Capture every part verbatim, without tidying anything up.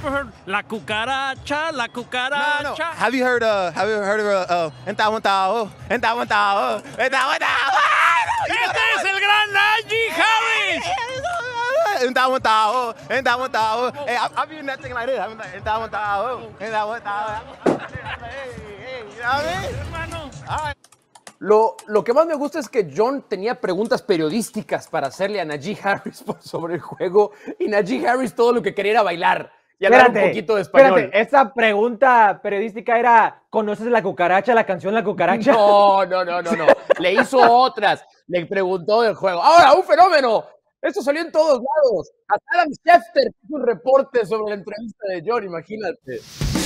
La cucaracha, la cucaracha. No, no, no. Have you heard, uh, have you heard of, uh, uh, entawantao, entawantao, entawantao? ¡Este es el gran Najee Harris! Entawantao, entawantao. Hey, I've been that thing like this. I'm like, entawantao, entawantao. Hey, hey, you know what I mean? Hermano. All right. Lo, lo que más me gusta es que John tenía preguntas periodísticas para hacerle a Najee Harris por, sobre el juego, y Najee Harris todo lo que quería era bailar y hablar un poquito de español. Espérate, esta pregunta periodística era, ¿conoces la cucaracha, la canción La Cucaracha? No, no, no, no, no. Le hizo otras. Le preguntó del juego. Ahora, un fenómeno. Esto salió en todos lados. Hasta Adam Schefter hizo un reporte sobre la entrevista de John, imagínate.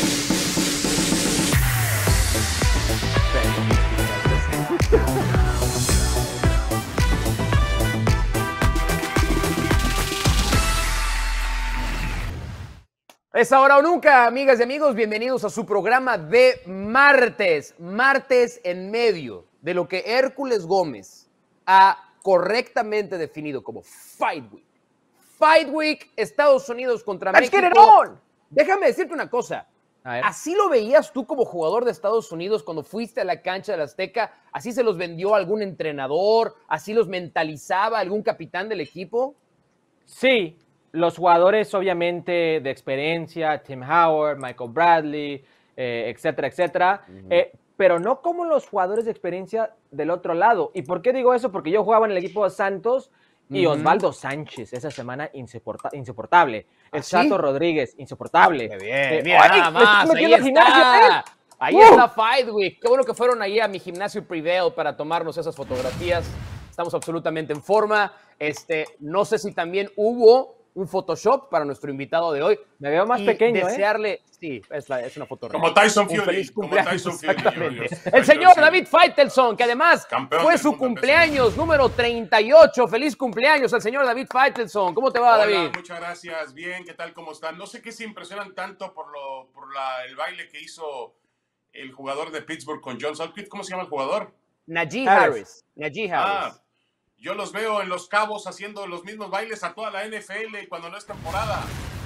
Es ahora o nunca, amigas y amigos, bienvenidos a su programa de martes, martes en medio de lo que Hércules Gómez ha correctamente definido como Fight Week. Fight Week, Estados Unidos contra Let's México. get it on. Déjame decirte una cosa. ¿Así lo veías tú como jugador de Estados Unidos cuando fuiste a la cancha del Azteca? ¿Así se los vendió algún entrenador? ¿Así los mentalizaba algún capitán del equipo? Sí, los jugadores obviamente de experiencia, Tim Howard, Michael Bradley, eh, etcétera, etcétera, uh-huh. eh, pero no como los jugadores de experiencia del otro lado. ¿Y por qué digo eso? Porque yo jugaba en el equipo de Santos y uh-huh. Osvaldo Sánchez esa semana insoporta- insoportable. El ¿Ah, Chato sí? Rodríguez, insoportable. Qué bien, eh, mira, ay, nada más, ahí está. Gimnasio, ahí uh. está Fight Week. Qué bueno que fueron ahí a mi gimnasio Prevail para tomarnos esas fotografías. Estamos absolutamente en forma. Este, no sé si también hubo un Photoshop para nuestro invitado de hoy. Me veo más y pequeño, desearle, ¿eh? Sí, es, la, es una foto Como Tyson Fury. Un feliz cumpleaños, como Tyson Fury. exactamente. El señor David Faitelson, que además Campeón fue su cumpleaños número treinta y ocho. Feliz cumpleaños al señor David Faitelson. ¿Cómo te va, Hola, David? Muchas gracias. Bien, ¿qué tal? ¿Cómo están? No sé qué se impresionan tanto por, lo, por la, el baile que hizo el jugador de Pittsburgh con John Sutcliffe. ¿Cómo se llama el jugador? Najee Harris. Harris. Najee Harris. Ah, yo los veo en Los Cabos haciendo los mismos bailes a toda la N F L cuando no es temporada.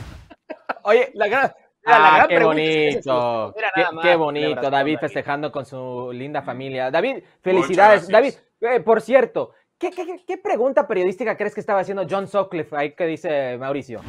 Oye, la gran... Ah, la gran qué bonito, es qué, más, qué bonito, David festejando con su linda familia. David, felicidades. David, eh, por cierto, ¿qué, qué, ¿qué pregunta periodística crees que estaba haciendo John Sutcliffe ahí que dice Mauricio?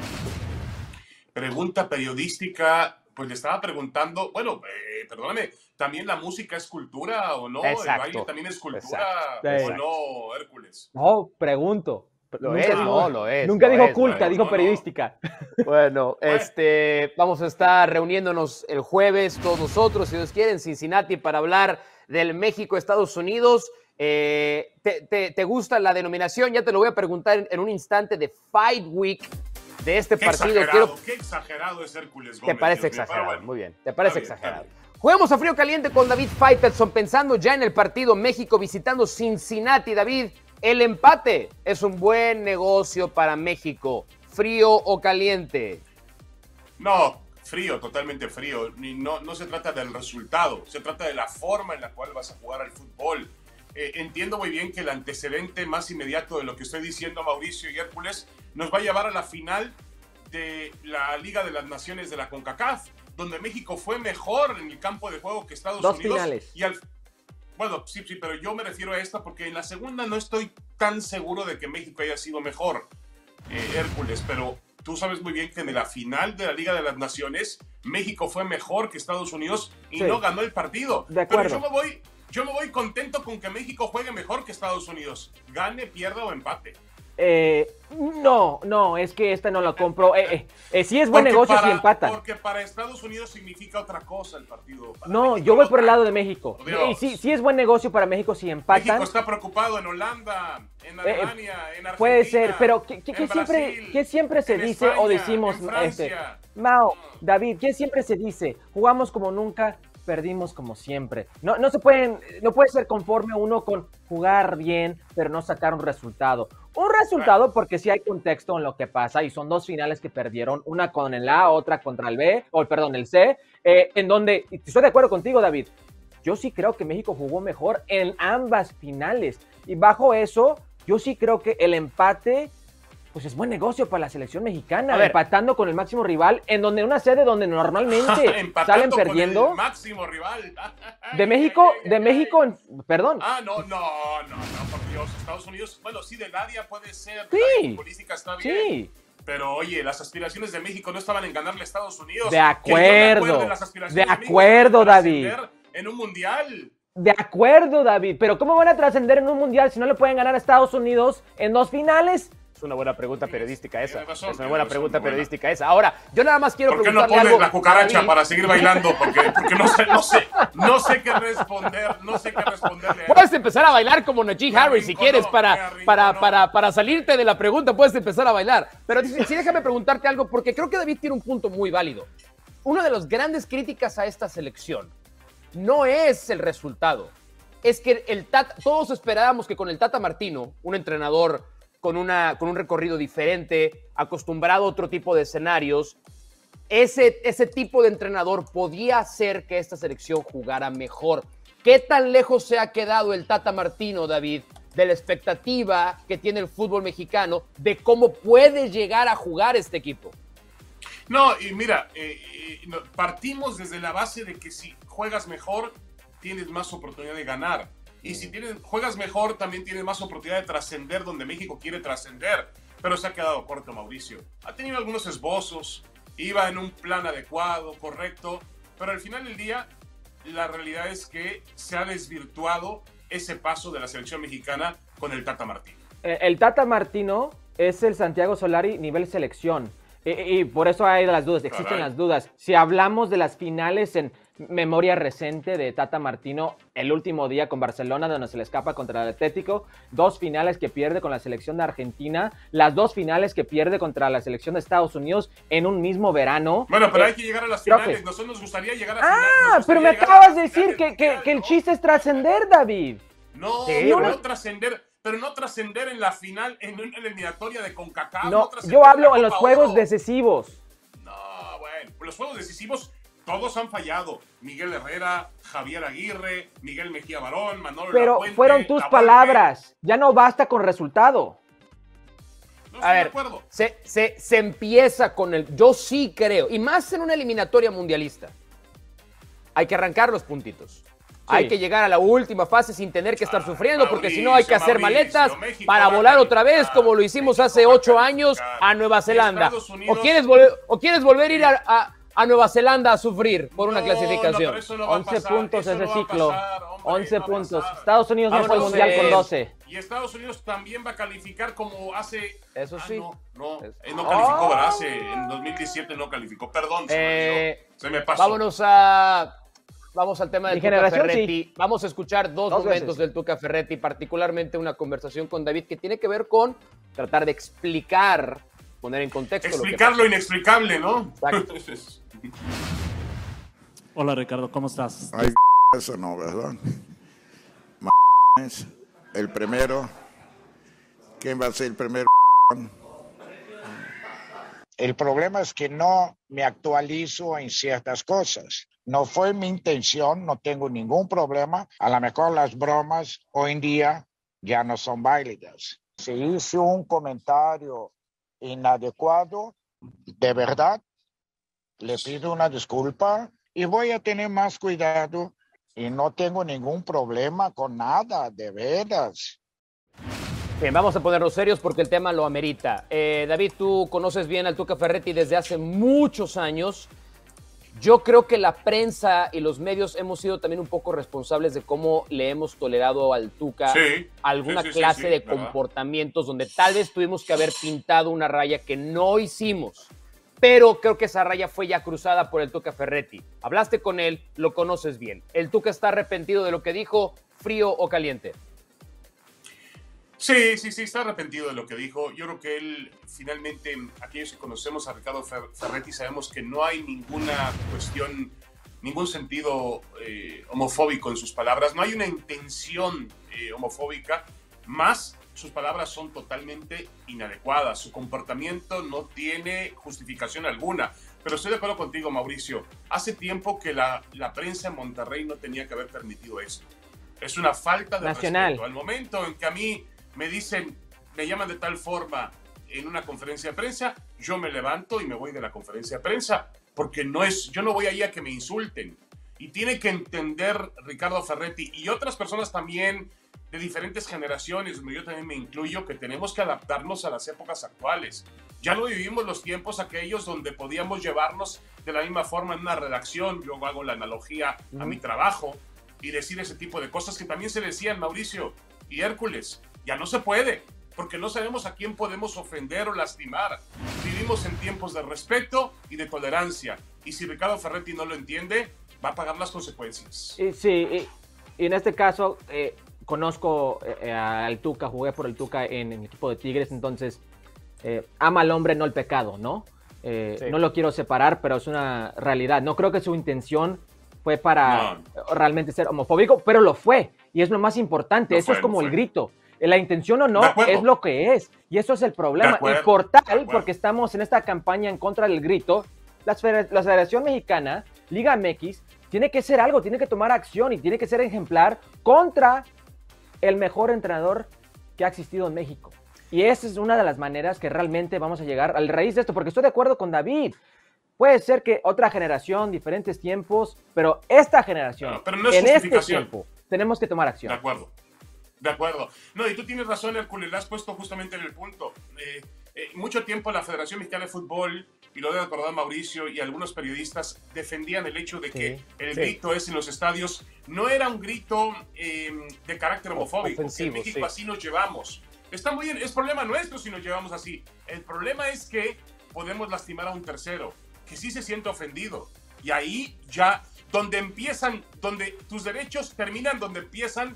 Pregunta periodística, pues le estaba preguntando, bueno, eh, perdóname, ¿también la música es cultura o no? Exacto. ¿El baile también es cultura Exacto. o Exacto. no, Hércules? No, pregunto. Lo nunca es, dijo, no, lo es. Nunca lo dijo es, culta, no, dijo no, periodística. Bueno, este, vamos a estar reuniéndonos el jueves todos nosotros, si Dios quiere, en Cincinnati para hablar del México-Estados Unidos. Eh, ¿te, te, ¿Te gusta la denominación? Ya te lo voy a preguntar en, en un instante de Fight Week de este qué partido. Exagerado, Quiero... Qué exagerado es Hércules Gómez. Te parece Dios mío, exagerado, bueno, muy bien, te parece bien, exagerado. Juguemos a frío caliente con David Faitelson, pensando ya en el partido México visitando Cincinnati. David, el empate es un buen negocio para México. ¿Frío o caliente? No, frío, totalmente frío. No, no se trata del resultado, se trata de la forma en la cual vas a jugar al fútbol. Eh, entiendo muy bien que el antecedente más inmediato de lo que estoy diciendo, Mauricio y Hércules, nos va a llevar a la final de la Liga de las Naciones de la CONCACAF, donde México fue mejor en el campo de juego que Estados Dos Unidos. finales. Y al, bueno, sí, sí, pero yo me refiero a esta porque en la segunda no estoy tan seguro de que México haya sido mejor, eh, Hércules, pero tú sabes muy bien que en la final de la Liga de las Naciones México fue mejor que Estados Unidos y sí. no ganó el partido. De acuerdo. Pero yo me voy, yo me voy contento con que México juegue mejor que Estados Unidos, gane, pierda o empate. Eh, no, no, es que esta no la compro. Eh, eh, eh, sí es buen Porque negocio para, si empatan. Porque para Estados Unidos significa otra cosa el partido. No, México, yo voy no por el lado tanto. de México. Dios. Eh, sí, sí es buen negocio para México si empatan. México está preocupado en Holanda, en Alemania, eh, en Argentina. Puede ser, pero ¿qué, qué, en qué siempre, Brasil, ¿qué siempre se en dice España, o decimos? en Francia. Este, Mao, David, ¿qué siempre se dice? Jugamos como nunca, perdimos como siempre. No, no se pueden, no puede ser conforme uno con jugar bien, pero no sacar un resultado. Un resultado porque sí hay contexto en lo que pasa y son dos finales que perdieron, una con el A, otra contra el B, o perdón, el C, eh, en donde, y estoy de acuerdo contigo, David, yo sí creo que México jugó mejor en ambas finales y bajo eso, yo sí creo que el empate pues es buen negocio para la selección mexicana, A ver. empatando con el máximo rival, en donde una sede donde normalmente Empatando salen con perdiendo. el máximo rival. De México, de México, en- perdón. Ah, no, no, no, no, por Dios. Estados Unidos, bueno, sí, del área puede ser. Sí. La futbolística está bien. Sí. Pero oye, las aspiraciones de México no estaban en ganarle a Estados Unidos. De Que yo me acuerdo, acuerde, las aspiraciones de México acuerdo, eran David. trascender En un mundial. De acuerdo, David, pero ¿cómo van a trascender en un mundial si no le pueden ganar a Estados Unidos en dos finales? Es una buena pregunta periodística esa. Tiene razón, Es una tiene buena razón, pregunta muy buena. periodística esa. Ahora, yo nada más quiero ¿Por qué no preguntarle pones algo la cucaracha a David. para seguir bailando? Porque, porque no sé, no sé, no sé qué responder, no sé qué responderle. Puedes empezar a bailar como Najee Me Harris si arrinconó, quieres me para, arrinconó. para, para, para salirte de la pregunta, puedes empezar a bailar. Pero sí, sí, déjame preguntarte algo porque creo que David tiene un punto muy válido. Una de las grandes críticas a esta selección no es el resultado, es que el Tata, todos esperábamos que con el Tata Martino, un entrenador con, una, con un recorrido diferente, acostumbrado a otro tipo de escenarios, ese, ese tipo de entrenador podía hacer que esta selección jugara mejor. ¿Qué tan lejos se ha quedado el Tata Martino, David, de la expectativa que tiene el fútbol mexicano de cómo puede llegar a jugar este equipo? No, y mira, eh, eh, no, partimos desde la base de que si juegas mejor, tienes más oportunidad de ganar. Y si tienes, juegas mejor, también tienes más oportunidad de trascender donde México quiere trascender. Pero se ha quedado corto Mauricio. Ha tenido algunos esbozos, iba en un plan adecuado, correcto, pero al final del día, la realidad es que se ha desvirtuado ese paso de la selección mexicana con el Tata Martino. Eh, El Tata Martino es el Santiago Solari nivel selección. Y, y por eso hay las dudas, existen Caray. las dudas. Si hablamos de las finales en memoria reciente de Tata Martino, el último día con Barcelona, donde se le escapa contra el Atlético, dos finales que pierde con la selección de Argentina, las dos finales que pierde contra la selección de Estados Unidos en un mismo verano. Bueno, pero Eh, hay que llegar a las creo finales. que- Nosotros nos gustaría llegar a finales. Ah, nos pero gustaría me llegar a acabas de las decir finales que, del que- mundial, que el ¿no? chiste es trascender, David. No, Sí, pero una- no trascender, pero no trascender en la final, en una eliminatoria de CONCACAF. No, trascender yo en hablo la en los Copa juegos Oro. decisivos. No, bueno, los juegos decisivos todos han fallado. Miguel Herrera, Javier Aguirre, Miguel Mejía Barón, Manolo Pero Lafuente, fueron tus La Volpe. palabras. Ya no basta con resultado. No A estoy de ver, acuerdo. se, se, se empieza con el... Yo sí creo, y más en una eliminatoria mundialista, hay que arrancar los puntitos. Hay que llegar a la última fase sin tener que estar Ah, sufriendo, porque si no hay que Mauricio, hacer Mauricio, maletas México para va a volar otra vez, calificar, como lo hicimos México hace va a ocho años calificar. a Nueva Y Zelanda. Estados Unidos- ¿O quieres, volver, ¿O quieres volver a ir a, a- a Nueva Zelanda a sufrir por una No, clasificación? no, pero eso no va a once pasar, puntos eso ese no va a ciclo. pasar, hombre, once no va a puntos. pasar. Estados Unidos no fue al Vámonos, mundial con eh. doce. Y Estados Unidos también va a calificar como hace... Eso Ah, sí. no, no, Es- eh, no calificó, ¡Oh! ¿verdad? Hace, en dos mil diecisiete no calificó. Perdón, se, me Eh, olvidó. Se me pasó. Vámonos a... Vamos al tema del Mi Tuca generación, Ferretti. sí. Vamos a escuchar dos, Dos momentos veces. del Tuca Ferretti, particularmente una conversación con David que tiene que ver con tratar de explicar, poner en contexto Explicar lo lo que inexplicable, ¿no? Exacto. Hola Ricardo, ¿cómo estás? Ay, eso no, ¿verdad? Es el primero. ¿Quién va a ser el primero? El problema es que no me actualizo en ciertas cosas. No fue mi intención, no tengo ningún problema. A lo mejor las bromas hoy en día ya no son válidas. Si hice un comentario inadecuado, de verdad, le pido una disculpa y voy a tener más cuidado y no tengo ningún problema con nada, de veras. Bien, vamos a ponernos serios porque el tema lo amerita. Eh, David, tú conoces bien al Tuca Ferretti desde hace muchos años. Yo creo que la prensa y los medios hemos sido también un poco responsables de cómo le hemos tolerado al Tuca Sí, alguna sí, sí, sí, clase sí, de ¿verdad? comportamientos donde tal vez tuvimos que haber pintado una raya que no hicimos. Pero creo que esa raya fue ya cruzada por el Tuca Ferretti. Hablaste con él, lo conoces bien. ¿El Tuca está arrepentido de lo que dijo, frío o caliente? Sí, sí, sí, está arrepentido de lo que dijo. Yo creo que él, finalmente, aquellos que conocemos a Ricardo Fer- Ferretti, sabemos que no hay ninguna cuestión, ningún sentido eh, homofóbico en sus palabras. No hay una intención eh, homofóbica, más sus palabras son totalmente inadecuadas. Su comportamiento no tiene justificación alguna. Pero estoy de acuerdo contigo, Mauricio. Hace tiempo que la, la prensa en Monterrey no tenía que haber permitido esto. Es una falta de Nacional. respeto. Al momento en que a mí me dicen, me llaman de tal forma, en una conferencia de prensa, yo me levanto y me voy de la conferencia de prensa, porque no es, yo no voy ahí a que me insulten. Y tiene que entender Ricardo Ferretti y otras personas también de diferentes generaciones, donde yo también me incluyo, que tenemos que adaptarnos a las épocas actuales. Ya no vivimos los tiempos aquellos donde podíamos llevarnos de la misma forma en una redacción. Yo hago la analogía a mi trabajo y decir ese tipo de cosas que también se decían Mauricio y Hércules. Ya no se puede, porque no sabemos a quién podemos ofender o lastimar. Vivimos en tiempos de respeto y de tolerancia. Y si Ricardo Ferretti no lo entiende, va a pagar las consecuencias. Y, sí, y, y en este caso, eh, conozco eh, al Tuca, jugué por el Tuca en, en el equipo de Tigres, entonces eh, ama al hombre, no el pecado, ¿no? Eh, sí. No lo quiero separar, pero es una realidad. No creo que su intención fue para no. realmente ser homofóbico, pero lo fue. Y es lo más importante. Lo eso fue, es como el grito. La intención o no es lo que es. Y eso es el problema. Y por tal, porque estamos en esta campaña en contra del grito, la, la Federación Mexicana, Liga M X, tiene que hacer algo, tiene que tomar acción y tiene que ser ejemplar contra el mejor entrenador que ha existido en México. Y esa es una de las maneras que realmente vamos a llegar al raíz de esto, porque estoy de acuerdo con David. Puede ser que otra generación, diferentes tiempos, pero esta generación, no, pero no es en este tiempo, tenemos que tomar acción. De acuerdo, de acuerdo. No, y tú tienes razón, Hércules, le has puesto justamente en el punto. Eh, eh, mucho tiempo la Federación Mexicana de Fútbol, y lo debe acordar Mauricio y algunos periodistas, defendían el hecho de sí, que el sí. grito ese en los estadios no era un grito eh, de carácter homofóbico. Ofensivo, en México sí. así nos llevamos. Está muy bien, es problema nuestro si nos llevamos así. El problema es que podemos lastimar a un tercero, que sí se siente ofendido. Y ahí ya, donde empiezan, donde tus derechos terminan, donde empiezan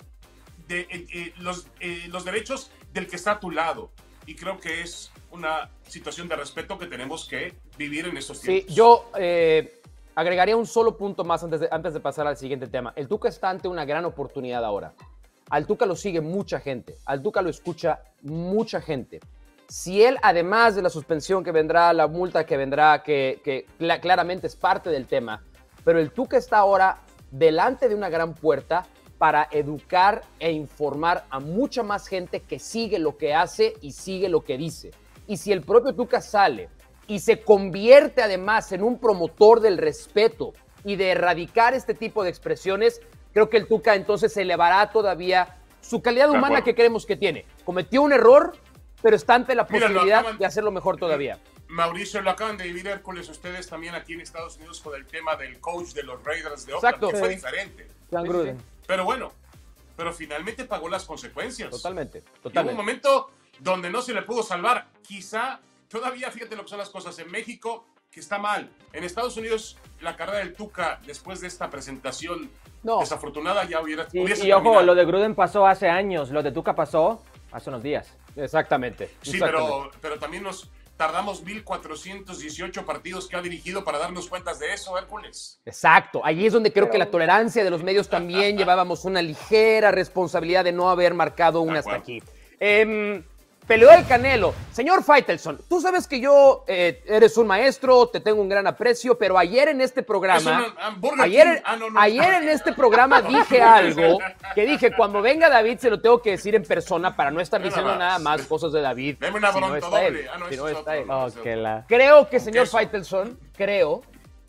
de, eh, eh, los, eh, los derechos del que está a tu lado. Y creo que es una situación de respeto que tenemos que vivir en estos tiempos. Sí, yo eh, agregaría un solo punto más antes de, antes de pasar al siguiente tema. El Tuca está ante una gran oportunidad ahora. Al Tuca lo sigue mucha gente, al Tuca lo escucha mucha gente. Si él, además de la suspensión que vendrá, la multa que vendrá, que, que cl- claramente es parte del tema, pero el Tuca está ahora delante de una gran puerta para educar e informar a mucha más gente que sigue lo que hace y sigue lo que dice. Y si el propio Tuca sale y se convierte además en un promotor del respeto y de erradicar este tipo de expresiones, creo que el Tuca entonces elevará todavía su calidad humana que creemos que tiene. Cometió un error, pero está ante la posibilidad Mira, acaban, de hacerlo mejor todavía. Mauricio, lo acaban de vivir Hércules ustedes también aquí en Estados Unidos con el tema del coach de los Raiders de Oakland, Exacto, que sí. fue diferente. John Gruden. Pero bueno, pero finalmente pagó las consecuencias. Totalmente, totalmente. Y hubo un momento donde no se le pudo salvar. Quizá, todavía fíjate lo que son las cosas en México, que está mal. En Estados Unidos, la carrera del Tuca, después de esta presentación no. desafortunada, ya hubiera... Y, y ojo, lo de Gruden pasó hace años, lo de Tuca pasó hace unos días. Exactamente. Sí, exactamente. Pero, pero también nos tardamos mil cuatrocientos dieciocho partidos que ha dirigido para darnos cuentas de eso, Hércules. Exacto. Allí es donde creo pero... que la tolerancia de los medios también llevábamos una ligera responsabilidad de no haber marcado una hasta aquí. Eh, Peleó el Canelo. Señor Faitelson, tú sabes que yo eh, eres un maestro, te tengo un gran aprecio, pero ayer en este programa, ayer, ah, no, no. ayer en este programa dije algo que dije, cuando venga David se lo tengo que decir en persona para no estar diciendo nada, nada más cosas de David. Deme una si no está doble. Él, ah, no, si no está él. Oh, que la... Creo que, señor Faitelson, creo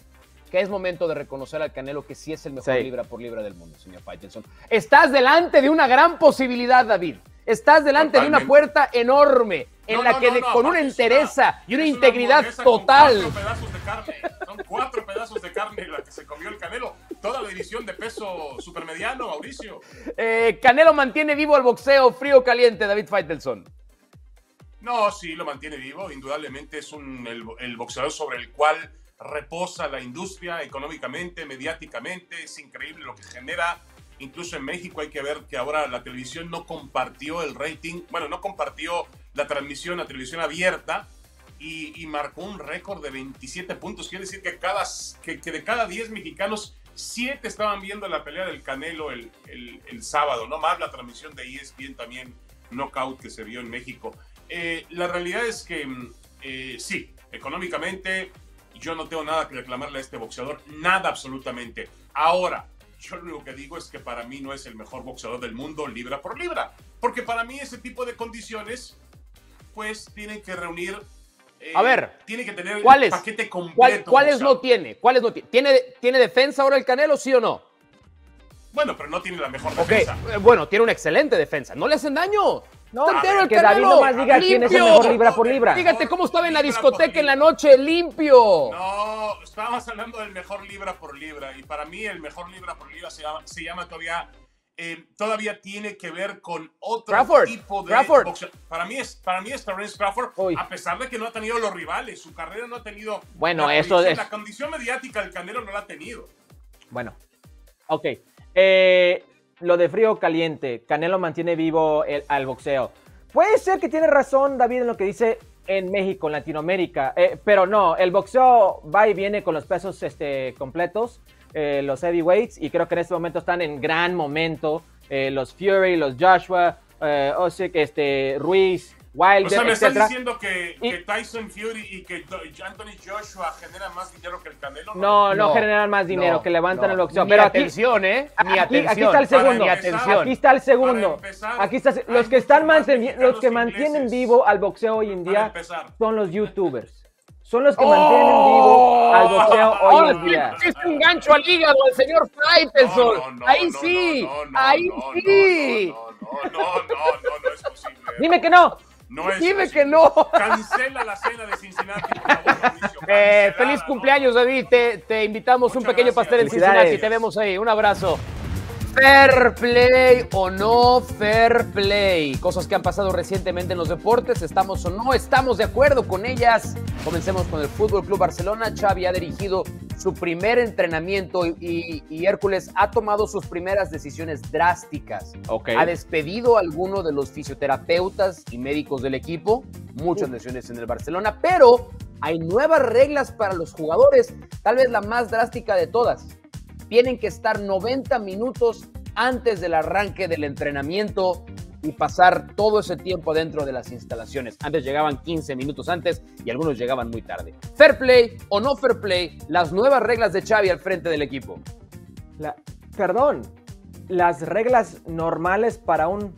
que es momento de reconocer al Canelo que sí es el mejor sí. libra por libra del mundo, señor Faitelson. Estás delante de una gran posibilidad, David. Estás delante Totalmente. de una puerta enorme en no, la no, que no, no, con una entereza y una integridad una total. Con cuatro pedazos de carne. Son cuatro pedazos de carne la que se comió el Canelo. Toda la división de peso supermediano, Mauricio. Eh, Canelo mantiene vivo el boxeo frío o caliente, David Faitelson. No, sí, lo mantiene vivo. Indudablemente es un, el, el boxeador sobre el cual reposa la industria económicamente, mediáticamente. Es increíble lo que genera. Incluso en México hay que ver que ahora la televisión no compartió el rating, bueno, no compartió la transmisión, la televisión abierta, y, y marcó un récord de veintisiete puntos. Quiere decir que, cada, que, que de cada diez mexicanos, siete estaban viendo la pelea del Canelo el, el, el sábado, no más la transmisión de E S P N también, Knockout, que se vio en México. Eh, la realidad es que eh, sí, económicamente yo no tengo nada que reclamarle a este boxeador, nada absolutamente. Ahora, yo lo único que digo es que para mí no es el mejor boxeador del mundo libra por libra, porque para mí ese tipo de condiciones después tiene que reunir, eh, A ver, tiene que tener ¿cuáles? el paquete ¿Cuál, completo. ¿Cuáles boxeador. no tiene? ¿Cuáles no tiene? ¿Tiene? ¿Tiene defensa ahora el Canelo, sí o no? Bueno, pero no tiene la mejor Ok, defensa. eh, bueno, tiene una excelente defensa. No le hacen daño. No, Está entero el que David Canelo. nomás diga quién es el Limpio. mejor libra por libra. Fíjate cómo estaba en la Libra por discoteca en la libra. noche, limpio. No, estábamos hablando del mejor libra por libra. Y para mí el mejor libra por libra se llama, se llama todavía... Eh, todavía tiene que ver con otro Crawford, tipo de Crawford. boxeo. Para mí es, para mí es Terence Crawford, Uy. a pesar de que no ha tenido los rivales, su carrera no ha tenido. Bueno, la eso condición, es- La condición mediática del Canelo no la ha tenido. Bueno, ok. Eh, lo de frío o caliente, Canelo mantiene vivo el, al boxeo. Puede ser que tiene razón David en lo que dice en México, en Latinoamérica, eh, pero no, el boxeo va y viene con los pesos este, completos, eh, los heavyweights, y creo que en este momento están en gran momento, eh, los Fury, los Joshua, eh, Usyk, este, Ruiz, Wilder, O sea, me estás etcétera. diciendo que, Y- que Tyson Fury y que Do- Anthony Joshua generan más dinero que el Canelo. No, no, No, generan más dinero, no, que levantan no. el boxeo. Ni Pero aquí, atención, ¿eh? Ni Aquí, atención. aquí está el segundo. Ni atención. Aquí está el segundo. Para empezar, Aquí está, hay los que mucho están más manteni- mexicanos los que que mantienen ingleses. vivo al boxeo hoy en Para día empezar. son los youtubers. Son los que ¡Oh! mantienen vivo al boxeo hoy Ahora en sí día. le pusiste un gancho al hígado al señor Faitelson. No, no, no, Ahí no, sí, no, no, ahí no, sí. No, no, no, no, no, no es posible. Dime que no. No es Dime posible. que no. Cancela la cena de Cincinnati, por favor, Mauricio. Eh, Cancelada, feliz ¿no? cumpleaños, David. Te, te invitamos un Muchas pequeño gracias. pastel en Felicidades. Cincinnati. Te vemos ahí. Un abrazo. Fair play o no fair play. Cosas que han pasado recientemente en los deportes. ¿Estamos o no estamos de acuerdo con ellas? Comencemos con el Fútbol Club Barcelona. Xavi ha dirigido su primer entrenamiento y, y- y Hércules ha tomado sus primeras decisiones drásticas. Ok. Ha despedido a alguno de los fisioterapeutas y médicos del equipo. Muchas lesiones en el Barcelona, pero hay nuevas reglas para los jugadores. Tal vez la más drástica de todas. Tienen que estar noventa minutos antes del arranque del entrenamiento y pasar todo ese tiempo dentro de las instalaciones. Antes llegaban quince minutos antes y algunos llegaban muy tarde. ¿Fair play o no fair play? Las nuevas reglas de Xavi al frente del equipo. La- perdón, las reglas normales para un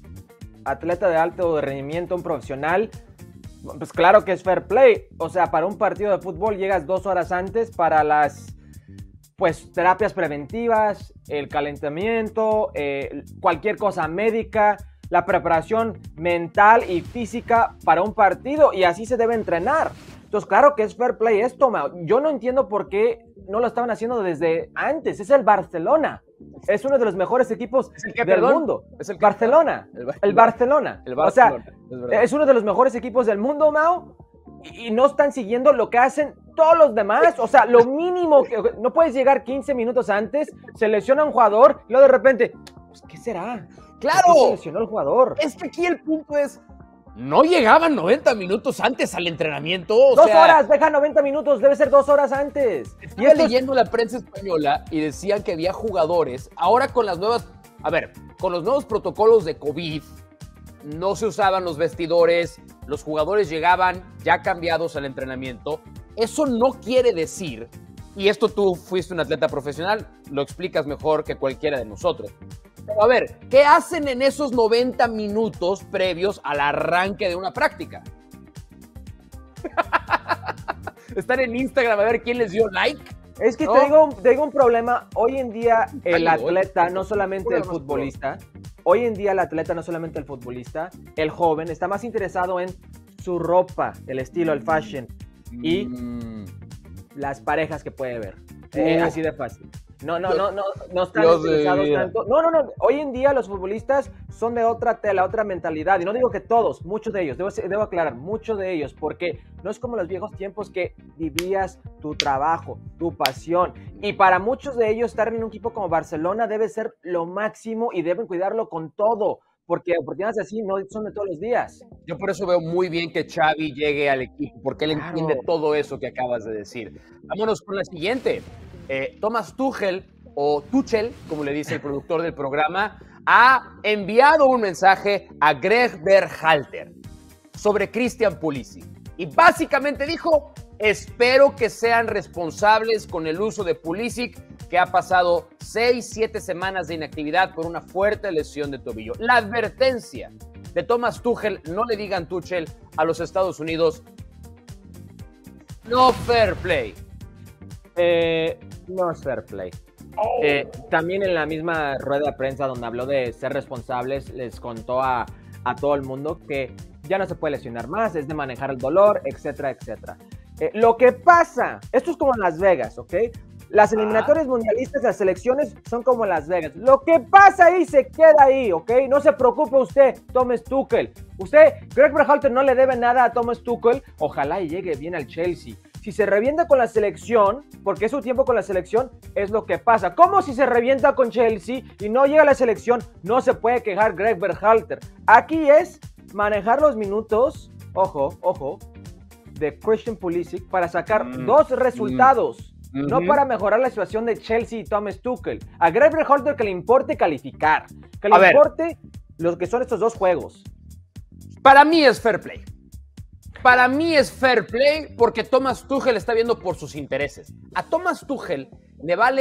atleta de alto rendimiento, un profesional, pues claro que es fair play. O sea, para un partido de fútbol llegas dos horas antes para las pues terapias preventivas, el calentamiento, eh, cualquier cosa médica, la preparación mental y física para un partido, y así se debe entrenar. Entonces, claro que es fair play esto, Mao. Yo no entiendo por qué no lo estaban haciendo desde antes. Es el Barcelona. Es uno de los mejores equipos ¿Es el qué, del perdón? mundo. ¿Es el qué? Barcelona. El Bar- El Barcelona. El O sea, Barcelona, es verdad. es uno de los mejores equipos del mundo, Mao. Y y no están siguiendo lo que hacen todos los demás. O sea, lo mínimo que no puedes llegar quince minutos antes, se lesiona un jugador y luego de repente, pues, ¿qué será? ¡Claro! ¿Por qué se lesionó el jugador? Es que aquí el punto es, no llegaban noventa minutos antes al entrenamiento. O dos sea, horas, deja noventa minutos, debe ser dos horas antes. Y Estaba esto es- leyendo la prensa española y decían que había jugadores, ahora con las nuevas, a ver, con los nuevos protocolos de COVID, no se usaban los vestidores, los jugadores llegaban ya cambiados al entrenamiento. Eso no quiere decir, y esto tú fuiste un atleta profesional, lo explicas mejor que cualquiera de nosotros. Pero a ver, ¿qué hacen en esos noventa minutos previos al arranque de una práctica? Están en Instagram a ver quién les dio like. Es que ¿No? te, digo, te digo un problema. Hoy en día el Ay, oye, atleta, no solamente el más pro. futbolista, hoy en día el atleta, no solamente el futbolista, el joven, está más interesado en su ropa, el estilo, el fashion y Mm. las parejas que puede ver. Eh, Uf. así de fácil. No, no, no, no, no están Dios de mi interesados vida. tanto. No, no, no. Hoy en día los futbolistas son de otra tela, otra mentalidad. Y no digo que todos, muchos de ellos, debo, debo aclarar, muchos de ellos, porque no es como los viejos tiempos que vivías tu trabajo, tu pasión. Y para muchos de ellos estar en un equipo como Barcelona debe ser lo máximo y deben cuidarlo con todo, porque oportunidades así no son de todos los días. Yo por eso veo muy bien que Xavi llegue al equipo, porque él Claro. entiende todo eso que acabas de decir. Vámonos con la siguiente. Eh, Thomas Tuchel, o Tuchel, como le dice el productor del programa, ha enviado un mensaje a Greg Berhalter sobre Christian Pulisic. Y básicamente dijo, espero que sean responsables con el uso de Pulisic, que ha pasado seis, siete semanas de inactividad por una fuerte lesión de tobillo. La advertencia de Thomas Tuchel, no le digan Tuchel a los Estados Unidos. No fair play. Eh, no es fair play. Oh. Eh, también en la misma rueda de prensa donde habló de ser responsables, les contó a, a todo el mundo que ya no se puede lesionar más, es de manejar el dolor, etcétera, etcétera. Eh, lo que pasa, esto es como en Las Vegas, ¿ok? Las eliminatorias ah. mundialistas, las selecciones son como en Las Vegas. Lo que pasa ahí se queda ahí, ¿ok? No se preocupe usted, Thomas Tuchel. Usted, Greg Berhalter no le debe nada a Thomas Tuchel. Ojalá y llegue bien al Chelsea. Si se revienta con la selección, porque es su tiempo con la selección, es lo que pasa. ¿Cómo si se revienta con Chelsea y no llega a la selección? No se puede quejar Greg Berhalter. Aquí es manejar los minutos, ojo, ojo, de Christian Pulisic para sacar mm. dos resultados. Mm. No para mejorar la situación de Chelsea y Thomas Tuchel. A Greg Berhalter que le importe calificar. Que le a importe ver. Lo que son estos dos juegos. Para mí es fair play. Para mí es fair play porque Thomas Tuchel está viendo por sus intereses. A Thomas Tuchel le vale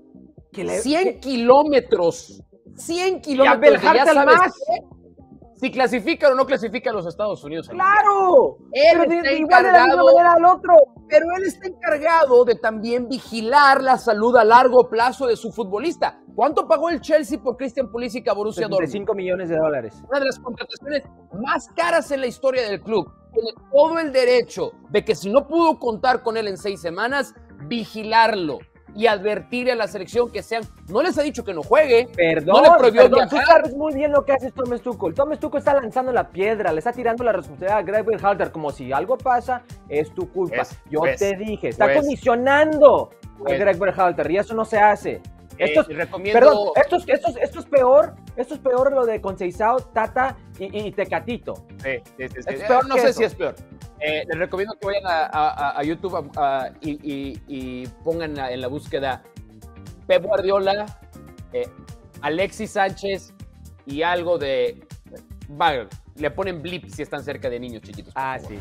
que le, cien que... kilómetros. cien kilómetros. Y a ya sabes más. Qué, si clasifican o no clasifican los Estados Unidos. ¡Claro! Él pero está de, igual de la misma manera al otro. Pero él está encargado de también vigilar la salud a largo plazo de su futbolista. ¿Cuánto pagó el Chelsea por Christian Pulisic a Borussia Dortmund? cinco millones de dólares. Una de las contrataciones más caras en la historia del club. Tiene todo el derecho de que si no pudo contar con él en seis semanas, vigilarlo y advertirle a la selección que sean... No les ha dicho que no juegue. Perdón, no le prohibió perdón, viajar. Tú sabes muy bien lo que hace Thomas Tuchel. Thomas Tuchel está lanzando la piedra, le está tirando la responsabilidad a Greg Berhalter, como si algo pasa, es tu culpa. Es, Yo pues, te dije, está pues, condicionando pues, a Greg Berhalter y eso no se hace. Esto es, eh, recomiendo... Perdón, esto es, esto, es, esto es peor, esto es peor lo de Conceição, Tata y, y Tecatito. Sí, sí, sí, sí. Es peor, no sé eso. si es peor. Eh, les recomiendo que vayan a, a, a YouTube a, a, y, y, y pongan en la búsqueda Pep Guardiola, eh, Alexis Sánchez y algo de... Va, le ponen blip si están cerca de niños chiquitos. Ah, sí.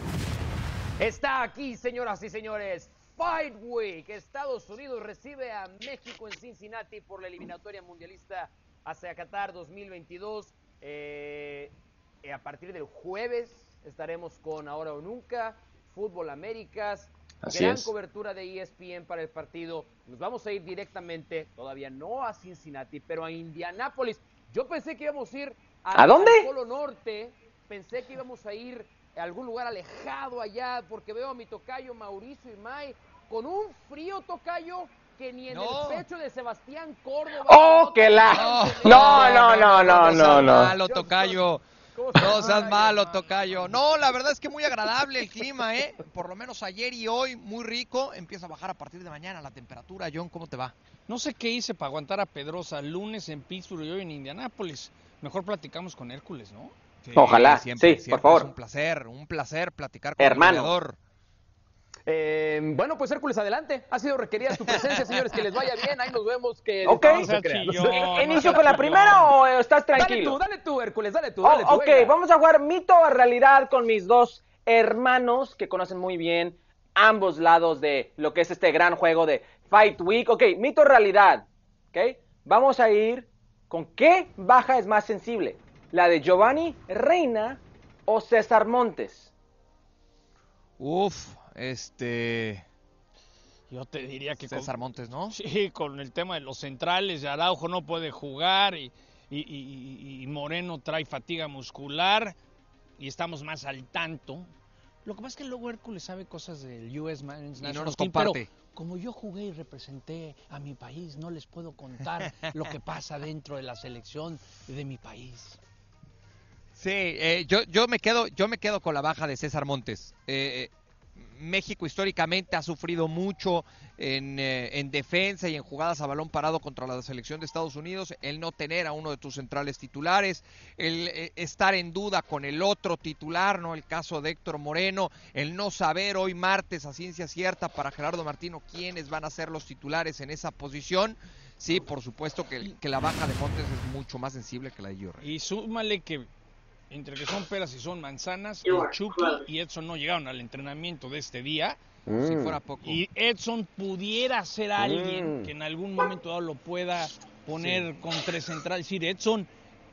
Está aquí, señoras y señores. Fight Week. Estados Unidos recibe a México en Cincinnati por la eliminatoria mundialista hacia Qatar dos mil veintidós. Eh, a partir del jueves estaremos con Ahora o Nunca, Fútbol Américas, Así gran es. cobertura de E S P N para el partido. Nos vamos a ir directamente, todavía no a Cincinnati, pero a Indianápolis. Yo pensé que íbamos a ir a, ¿A dónde? al Polo Norte, pensé que íbamos a ir a algún lugar alejado allá, porque veo a mi tocayo Mauricio Imay con un frío, tocayo, que ni en no. el pecho de Sebastián Córdoba. ¡Oh, que la! No, no, no, no, no, no. Malo, tocayo. No seas malo, tocayo. No, la verdad es que muy agradable el clima, ¿eh? Por lo menos ayer y hoy, muy rico. Empieza a bajar a partir de mañana la temperatura. John, ¿cómo te va? No sé qué hice para aguantar a Pedrosa. Lunes en Pittsburgh y hoy en Indianápolis. Mejor platicamos con Hércules, ¿no? Sí, Ojalá, siempre, sí, siempre por favor. Es un placer, un placer platicar con Hermano. el goleador. Eh, bueno, pues Hércules, adelante. Ha sido requerida tu presencia, señores. Que les vaya bien. Ahí nos vemos. Que ok. No se no ¿Inicio con la primera o estás tranquilo? Dale tú, dale tú, Hércules, dale tú. Dale oh, tú ok, venga. Vamos a jugar mito o realidad con mis dos hermanos que conocen muy bien ambos lados de lo que es este gran juego de Fight Week. Ok, mito o realidad. Ok, vamos a ir con qué baja es más sensible. ¿La de Giovanni Reina o César Montes? Uf, este... Yo te diría que... César con, Montes, ¿no? Sí, con el tema de los centrales, Araujo no puede jugar y, y, y, y Moreno trae fatiga muscular y estamos más al tanto. Lo que pasa es que luego Hércules sabe cosas del U S Men's National y no nos Team, comparte. Pero como yo jugué y representé a mi país, no les puedo contar lo que pasa dentro de la selección de mi país. Sí, eh, yo, yo, me quedo, yo me quedo con la baja de César Montes. Eh, México históricamente ha sufrido mucho en, eh, en defensa y en jugadas a balón parado contra la selección de Estados Unidos. El no tener a uno de tus centrales titulares, el eh, estar en duda con el otro titular, ¿no? El caso de Héctor Moreno, el no saber hoy martes a ciencia cierta para Gerardo Martino quiénes van a ser los titulares en esa posición. Sí, por supuesto que, que la baja de Montes es mucho más sensible que la de Gio Reyna. Y súmale que entre que son peras y son manzanas, el Chucky y Edson no llegaron al entrenamiento de este día. Mm. Si fuera poco. Y Edson pudiera ser alguien mm. que en algún momento dado lo pueda poner sí. con tres centrales. Es decir, Edson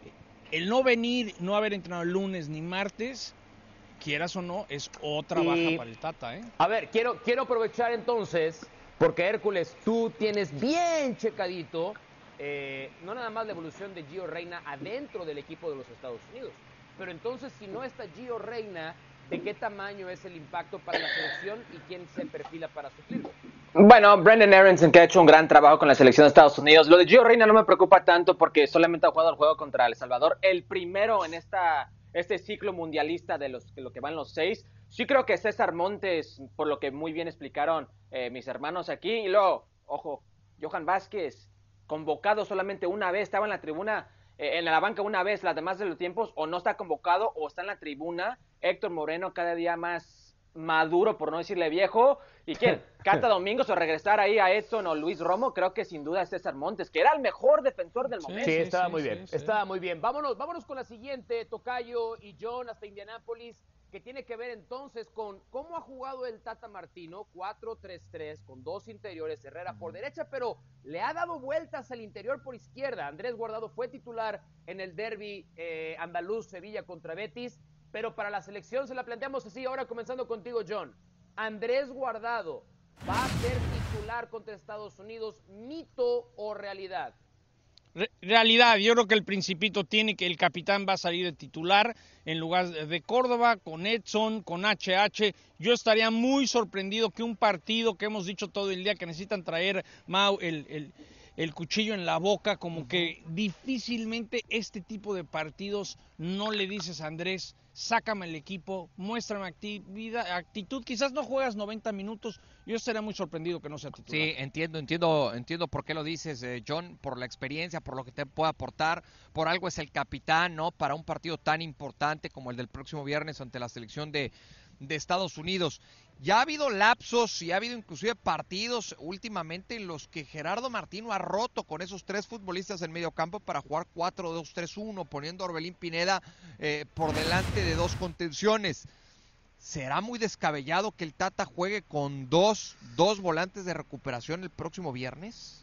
el no venir, no haber entrenado el lunes ni martes, quieras o no, es otra baja Y, para el Tata, ¿eh? A ver, quiero, quiero aprovechar entonces, porque Hércules, tú tienes bien checadito, eh, no nada más la evolución de Gio Reyna adentro del equipo de los Estados Unidos, pero entonces si no está Gio Reyna, ¿de qué tamaño es el impacto para la selección y quién se perfila para suplirlo? Bueno, Brendan Aronson, que ha hecho un gran trabajo con la selección de Estados Unidos. Lo de Gio Reyna no me preocupa tanto porque solamente ha jugado el juego contra El Salvador, el primero en esta, este ciclo mundialista de los, lo que van los seis. Sí creo que César Montes, por lo que muy bien explicaron eh, mis hermanos aquí. Y luego, ojo, Johan Vázquez, convocado solamente una vez, estaba en la tribuna, eh, en la banca una vez, las demás de los tiempos, o no está convocado o está en la tribuna. Héctor Moreno cada día más maduro, por no decirle viejo. ¿Y quién? Cata Domingos o regresar ahí a Edson o Luis Romo, creo que sin duda es César Montes, que era el mejor defensor del momento. Sí, Sí, estaba sí, muy sí, bien, sí. estaba muy bien. Vámonos, vámonos con la siguiente, Tocayo y John, hasta Indianápolis, que tiene que ver entonces con cómo ha jugado el Tata Martino, cuatro tres tres, con dos interiores, Herrera por derecha, pero le ha dado vueltas al interior por izquierda. Andrés Guardado fue titular en el derbi eh, andaluz Sevilla contra Betis, pero para la selección se la planteamos así, ahora comenzando contigo, John. Andrés Guardado va a ser titular contra Estados Unidos, ¿mito o realidad? Re- realidad, yo creo que el Principito tiene que, el capitán va a salir de titular en lugar de Córdoba, con Edson, con H H. Yo estaría muy sorprendido que un partido que hemos dicho todo el día que necesitan traer, Mau, el, el, el cuchillo en la boca, como uh-huh. que difícilmente este tipo de partidos no le dices a Andrés, sácame el equipo, muéstrame actividad, actitud, quizás no juegas noventa minutos, yo estaría muy sorprendido que no sea titular. Sí, entiendo, entiendo, entiendo por qué lo dices, eh, John, por la experiencia, por lo que te puede aportar, por algo es el capitán, ¿no? Para un partido tan importante como el del próximo viernes ante la selección de, de Estados Unidos. Ya ha habido lapsos y ha habido inclusive partidos últimamente en los que Gerardo Martino ha roto con esos tres futbolistas en medio campo para jugar cuatro dos tres uno, poniendo a Orbelín Pineda eh, por delante de dos contenciones. ¿Será muy descabellado que el Tata juegue con dos, dos volantes de recuperación el próximo viernes?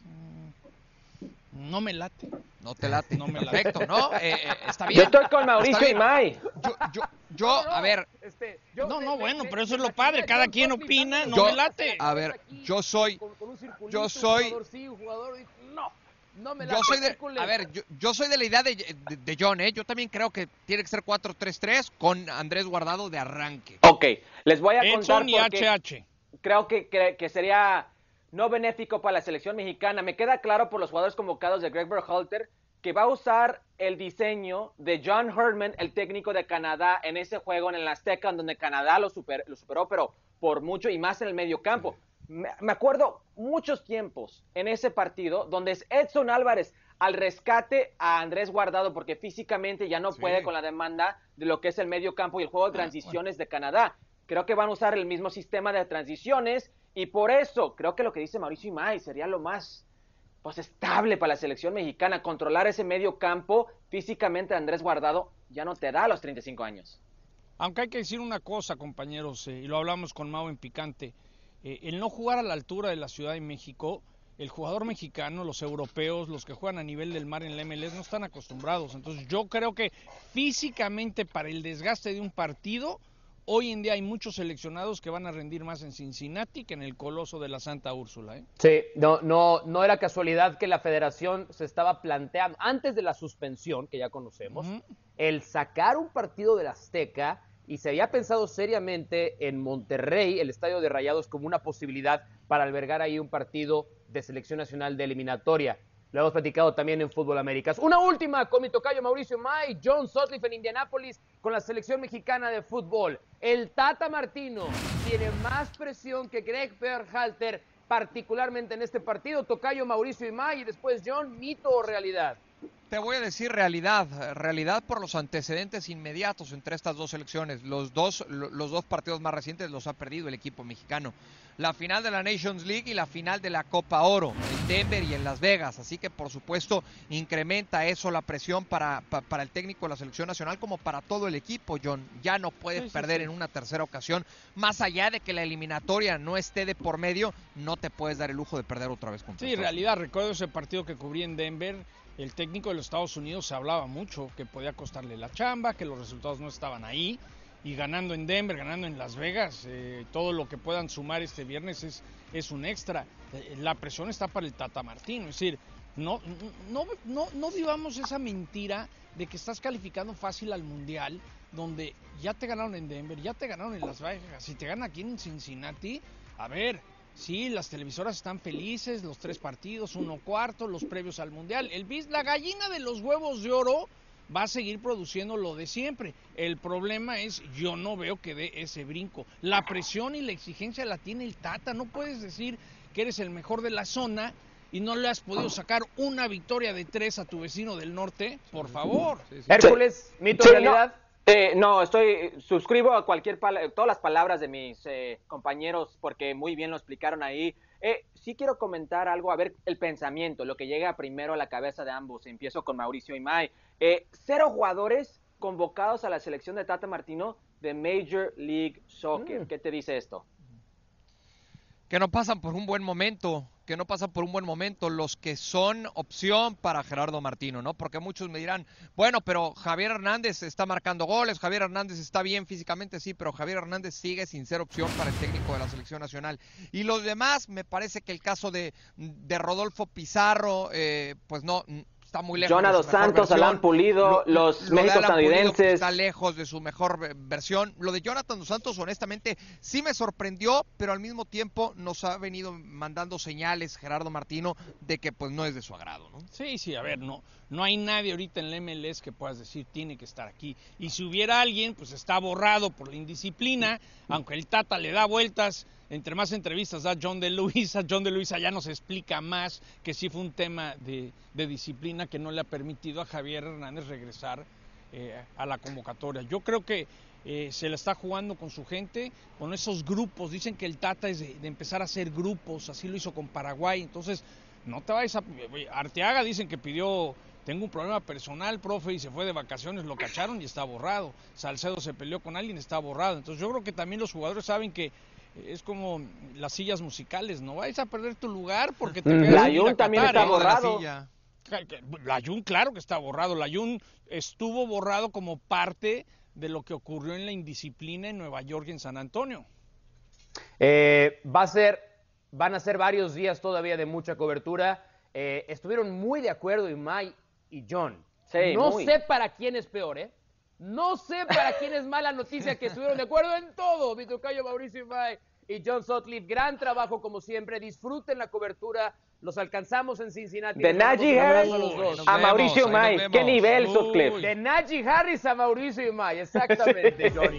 No me late. No te late. No me late. Perfecto, ¿no? Eh, eh, está bien. Yo estoy con Mauricio Imay. Yo, yo, yo, a ver. Este, yo, No, me, no, me, bueno, me, pero eso me es lo padre. Cada quien opina, no yo, me late. A ver, yo soy. Con, con un yo soy. Un jugador sí, un jugador, no. No me yo soy de, a ver, yo, yo soy de la idea de, de, de John, ¿eh? Yo también creo que tiene que ser cuatro tres tres con Andrés Guardado de arranque. Ok, les voy a contar Edson y H H. Creo que, que, que sería no benéfico para la selección mexicana. Me queda claro por los jugadores convocados de Greg Berhalter que va a usar el diseño de John Herdman, el técnico de Canadá, en ese juego en el Azteca, en donde Canadá lo, super, lo superó, pero por mucho y más en el medio campo. Me, me acuerdo muchos tiempos en ese partido donde es Edson Álvarez al rescate a Andrés Guardado porque físicamente ya no sí. puede con la demanda de lo que es el medio campo y el juego de transiciones de Canadá. Creo que van a usar el mismo sistema de transiciones y por eso creo que lo que dice Mauricio Imay sería lo más pues estable para la selección mexicana. Controlar ese medio campo físicamente Andrés Guardado ya no te da a los treinta y cinco años. Aunque hay que decir una cosa, compañeros, eh, y lo hablamos con Mau en Picante, eh, el no jugar a la altura de la Ciudad de México, el jugador mexicano, los europeos, los que juegan a nivel del mar en la M L S no están acostumbrados. Entonces yo creo que físicamente para el desgaste de un partido, hoy en día hay muchos seleccionados que van a rendir más en Cincinnati que en el Coloso de la Santa Úrsula, ¿eh? Sí, no, no, no era casualidad que la federación se estaba planteando, antes de la suspensión, que ya conocemos, uh-huh. el sacar un partido del Azteca, y se había pensado seriamente en Monterrey, el estadio de Rayados, como una posibilidad para albergar ahí un partido de selección nacional de eliminatoria. Lo hemos platicado también en Fútbol Américas. Una última con mi tocayo Mauricio Imay, John Sutcliffe en Indianápolis con la selección mexicana de fútbol. El Tata Martino tiene más presión que Greg Berhalter, particularmente en este partido. Tocayo Mauricio Imay y después John, ¿mito o realidad? Te voy a decir realidad, realidad por los antecedentes inmediatos entre estas dos selecciones. Los dos, los dos partidos más recientes los ha perdido el equipo mexicano. La final de la Nations League y la final de la Copa Oro. en Denver y en Las Vegas, así que por supuesto incrementa eso la presión para, para, para el técnico de la selección nacional como para todo el equipo, John. Ya no puedes sí, sí, perder sí. en una tercera ocasión, más allá de que la eliminatoria no esté de por medio, no te puedes dar el lujo de perder otra vez contra Sí, en realidad recuerdo ese partido que cubrí en Denver. El técnico de los Estados Unidos se hablaba mucho que podía costarle la chamba, que los resultados no estaban ahí, y ganando en Denver, ganando en Las Vegas, eh, todo lo que puedan sumar este viernes es, es un extra. Eh, la presión está para el Tata Martino, es decir, no, no, no, no vivamos esa mentira de que estás calificando fácil al Mundial, donde ya te ganaron en Denver, ya te ganaron en Las Vegas, si te ganan aquí en Cincinnati, a ver... Sí, las televisoras están felices, los tres partidos, uno cuarto, los previos al Mundial. El bis, la gallina de los huevos de oro va a seguir produciendo lo de siempre. El problema es, yo no veo que dé ese brinco. La presión y la exigencia la tiene el Tata. No puedes decir que eres el mejor de la zona y no le has podido sacar una victoria de tres a tu vecino del norte. Por favor. Sí, sí. Hércules, mito sí, realidad. No. Eh, no, estoy suscribo a cualquier todas las palabras de mis eh, compañeros porque muy bien lo explicaron ahí. Eh, sí quiero comentar algo, a ver el pensamiento, lo que llega primero a la cabeza de ambos. Empiezo con Mauricio Imay. Eh, cero jugadores convocados a la selección de Tata Martino de Major League Soccer. Mm. ¿Qué te dice esto? Que no pasan por un buen momento, que no pasan por un buen momento los que son opción para Gerardo Martino, ¿no? Porque muchos me dirán, bueno, pero Javier Hernández está marcando goles, Javier Hernández está bien físicamente, sí, pero Javier Hernández sigue sin ser opción para el técnico de la selección nacional. Y los demás, me parece que el caso de, de Rodolfo Pizarro, eh, pues no... está muy lejos. Jonah Dos Santos, Alan Pulido, lo, los lo mexico-estadounidenses. Pulido está lejos de su mejor versión. Lo de Jonathan Dos Santos, honestamente, sí me sorprendió, pero al mismo tiempo nos ha venido mandando señales Gerardo Martino de que pues no es de su agrado, ¿no? Sí, sí, a ver, no, no hay nadie ahorita en la M L S que puedas decir tiene que estar aquí. Y si hubiera alguien, pues está borrado por la indisciplina, aunque el Tata le da vueltas. Entre más entrevistas da John de Luisa, John de Luisa ya nos explica más que sí fue un tema de, de disciplina que no le ha permitido a Javier Hernández regresar eh, a la convocatoria. Yo creo que eh, se la está jugando con su gente, con esos grupos. Dicen que el Tata es de, de empezar a hacer grupos, así lo hizo con Paraguay. Entonces, no te vayas a... Arteaga dicen que pidió... Tengo un problema personal, profe, y se fue de vacaciones, lo cacharon y está borrado. Salcedo se peleó con alguien, está borrado. Entonces yo creo que también los jugadores saben que es como las sillas musicales, no vais a perder tu lugar porque te quedas. Layún también está borrado. Layún, claro que está borrado. Layún estuvo borrado como parte de lo que ocurrió en la indisciplina en Nueva York y en San Antonio. Eh, va a ser, van a ser varios días todavía de mucha cobertura. Eh, estuvieron muy de acuerdo Imay y John. Sí, no muy. sé para quién es peor, ¿eh? No sé para quién es mala noticia que estuvieron de acuerdo en todo. Mi tocayo Mauricio Imay y John Sutcliffe, gran trabajo como siempre. Disfruten la cobertura. Los alcanzamos en Cincinnati. De Najee Harris a Mauricio Imay. ¿Qué nivel, Sutcliffe? De Najee Harris a Mauricio Imay, exactamente, Johnny.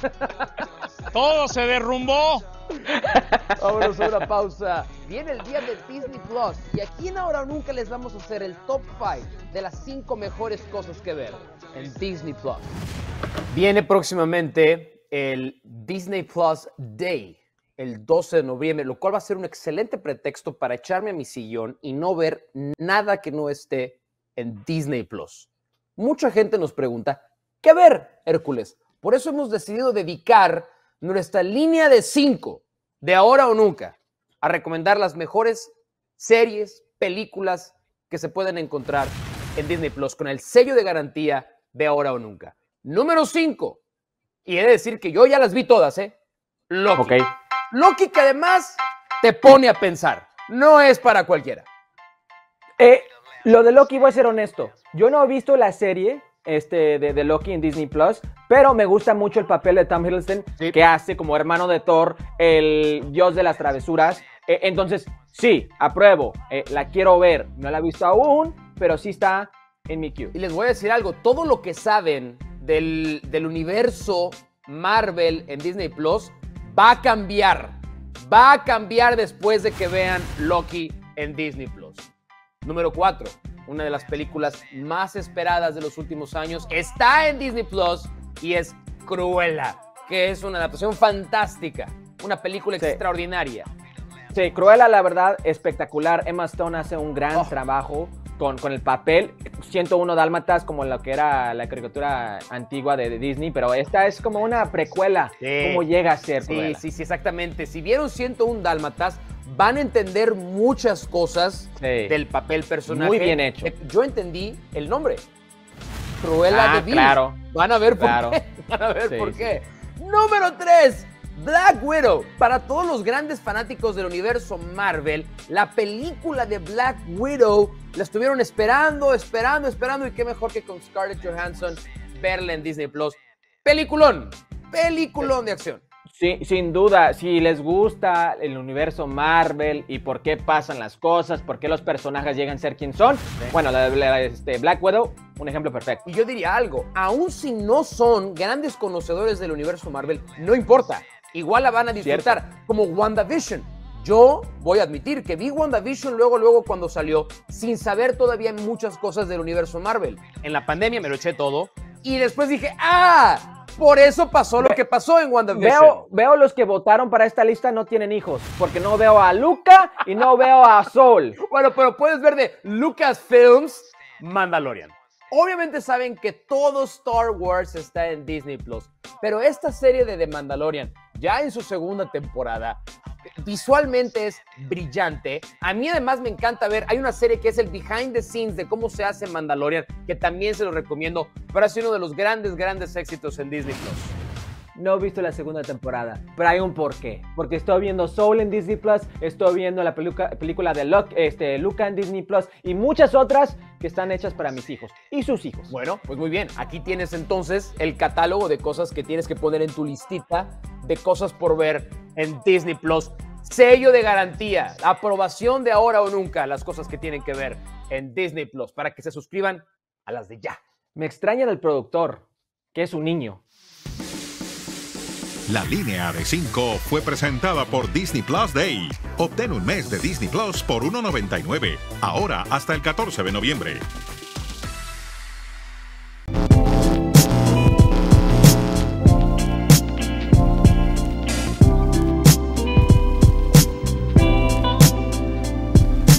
Todo se derrumbó. Vámonos a una pausa. Viene el día de Disney Plus y aquí en Ahora o Nunca les vamos a hacer el top cinco de las cinco mejores cosas que ver en Disney Plus. Viene próximamente el Disney Plus Day, el doce de noviembre, lo cual va a ser un excelente pretexto para echarme a mi sillón y no ver nada que no esté en Disney Plus. Mucha gente nos pregunta, ¿qué ver, Hércules? Por eso hemos decidido dedicar nuestra línea de cinco, de Ahora o Nunca, a recomendar las mejores series, películas que se pueden encontrar en Disney Plus, con el sello de garantía de Ahora o Nunca. Número cinco, y he de decir que yo ya las vi todas, ¿eh? Loki. Okay. Loki, que además te pone a pensar, no es para cualquiera. Eh, lo de Loki, voy a ser honesto, yo no he visto la serie este, de, de Loki en Disney Plus, pero me gusta mucho el papel de Tom Hiddleston, sí, que hace como hermano de Thor, el dios de las travesuras. Eh, entonces, sí, apruebo, eh, la quiero ver, no la he visto aún, pero sí está en mi queue. Y les voy a decir algo, todo lo que saben del, del universo Marvel en Disney Plus va a cambiar, va a cambiar después de que vean Loki en Disney Plus. Número cuatro, una de las películas más esperadas de los últimos años, está en Disney Plus y es Cruella, que es una adaptación fantástica, una película sí. extraordinaria. Sí, Cruella, la verdad, espectacular. Emma Stone hace un gran Oh. trabajo con, con el papel. ciento uno Dálmatas, como lo que era la caricatura antigua de, de Disney, pero esta es como una precuela. Sí. ¿Cómo llega a ser Sí, Cruella? sí, sí, exactamente. Si vieron ciento uno Dálmatas, van a entender muchas cosas Sí. del papel personaje. Muy bien hecho. Eh, Yo entendí el nombre. Cruella Ah, de Vil. claro. Van a ver por Claro. qué. Van a ver Sí, por sí. qué. Número tres. Black Widow. Para todos los grandes fanáticos del universo Marvel, la película de Black Widow la estuvieron esperando, esperando, esperando. Y qué mejor que con Scarlett Johansson verla en Disney Plus. Peliculón. Peliculón de acción. Sí, sin duda, si les gusta el universo Marvel y por qué pasan las cosas, por qué los personajes llegan a ser quien son, bueno, la, la- este, Black Widow, un ejemplo perfecto. Y yo diría algo, aun si no son grandes conocedores del universo Marvel, no importa, igual la van a disfrutar, como WandaVision. Yo voy a admitir que vi WandaVision luego, luego cuando salió, sin saber todavía muchas cosas del universo Marvel. En la pandemia me lo eché todo y después dije, ¡ah! Por eso pasó lo que pasó en WandaVision. Veo, veo los que votaron para esta lista no tienen hijos, porque no veo a Luca y no veo a Soul. Bueno, pero puedes ver de Lucasfilms, Mandalorian. Obviamente saben que todo Star Wars está en Disney Plus, pero esta serie de The Mandalorian, ya en su segunda temporada, visualmente es brillante. A mí además me encanta ver, hay una serie que es el behind the scenes de cómo se hace Mandalorian, que también se lo recomiendo, pero ha sido uno de los grandes, grandes éxitos en Disney Plus. No he visto la segunda temporada, pero hay un porqué. Porque estoy viendo Soul en Disney Plus, estoy viendo la peluca- película de Luke, este, Luca en Disney Plus y muchas otras que están hechas para mis hijos y sus hijos. Bueno, pues muy bien. Aquí tienes entonces el catálogo de cosas que tienes que poner en tu listita de cosas por ver en Disney Plus. Sello de garantía, aprobación de ahora o nunca, las cosas que tienen que ver en Disney Plus para que se suscriban a las de ya. Me extraña el productor, que es un niño. La línea de cinco fue presentada por Disney Plus Day. Obtén un mes de Disney Plus por uno noventa y nueve, ahora hasta el catorce de noviembre.